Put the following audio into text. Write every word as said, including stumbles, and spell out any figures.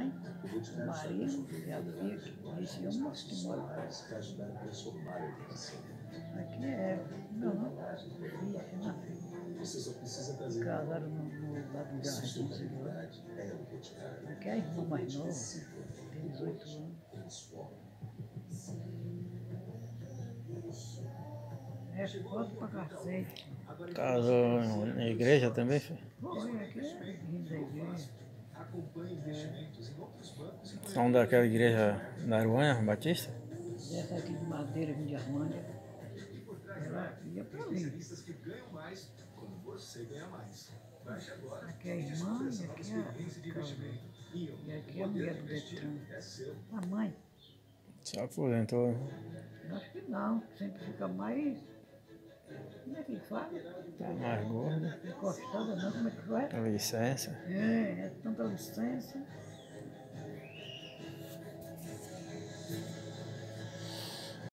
mãe, o marido e a filha que disse, eu moço que mora aqui. Aqui é meu nome, filha, é na filha. Casaram no, no lado do Jardim do Senhor. Aqui é a irmã mais nova, tem dezoito anos. É foto pra cacete. Casou na igreja também, filho? Foi, aqui é vindo da igreja. São daquela igreja da Aruanha, Batista? Essa aqui de madeira, de Armândia. Ela ia pra ali. Aqui é a irmã e aqui é a casa. E aqui é a mulher do Detran. A mãe. Se aposentou. Acho que não, sempre fica mais. Como é que fala? Tá mais gordo. Encostada não, como é que vai? Com licença. É, é tanta licença.